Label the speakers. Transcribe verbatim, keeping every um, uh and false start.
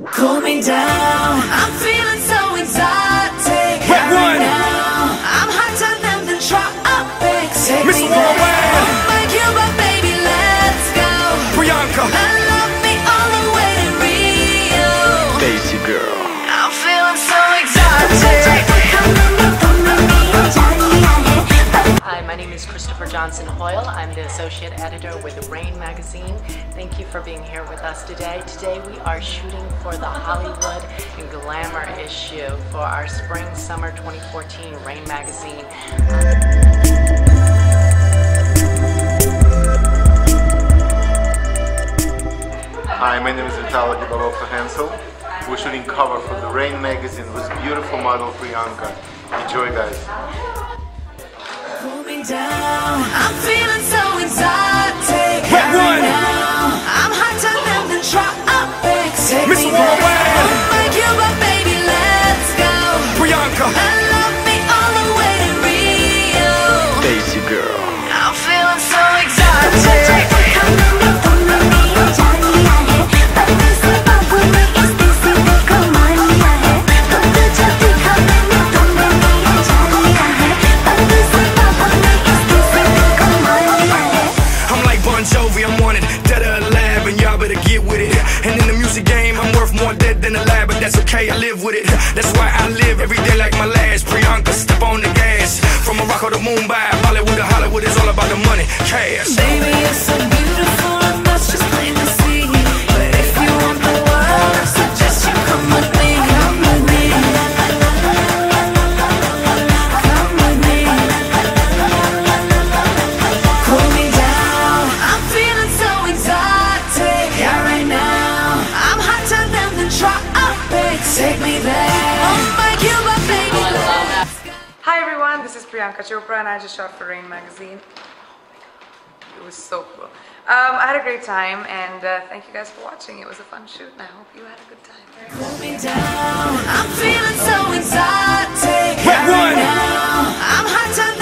Speaker 1: Cool me down. I'm feeling so exotic. Right right now. I'm hotter than the tropics. Take me there. Oh my Cuba, baby, let's go.
Speaker 2: Priyanka.
Speaker 1: And love me all the way to Rio.
Speaker 2: Daisy girl.
Speaker 1: I'm feeling so exotic.
Speaker 3: Hi, my name is Christopher Johnson Hoyle. I'm the associate editor with RAINE magazine. Thank you for being here with us today. Today we are shooting for the Hollywood and Glamour issue for our Spring Summer twenty fourteen RAINE magazine.
Speaker 4: Hi, my name is VITAL AGIBALOW for HENSEL. We're shooting cover for the RAINE magazine with beautiful model Priyanka. Enjoy, guys.
Speaker 1: Pull me down. I'm feeling so exotic.
Speaker 2: Right, right
Speaker 1: now. I'm hotter than the tropics. Take
Speaker 2: Miss
Speaker 1: me
Speaker 2: Worldwide.
Speaker 1: there. Oh my Cuba, baby, let's go.
Speaker 2: Priyanka.
Speaker 1: And love me all the way to Rio.
Speaker 2: Daisy girl.
Speaker 1: I'm feeling so exotic.
Speaker 2: I'm wanted, dead or alive, and y'all better get with it. And in the music game, I'm worth more dead than alive, but that's okay, I live with it. That's why I live every day like my last. Priyanka, step on the gas. From Morocco to Mumbai, Bollywood to Hollywood, it's all about the money, cash.
Speaker 1: Baby, you're so beautiful, and that's just plain to see. But if you want the world, I suggest you come with me. Come with me. Come with me. Cool me down. I'm feeling so exotic. Yeah, right now. I'm hotter than the tropics. Take me there. Oh my Cuba, baby.
Speaker 5: Hi everyone, this is Priyanka Chopra and I just shot for RAINE magazine. It was so cool. Um, I had a great time and uh, thank you guys for watching. It was a fun shoot and I hope you had a good time.
Speaker 1: Pull me down. I'm feeling so exotic.
Speaker 2: Right, right
Speaker 1: now. I'm hotter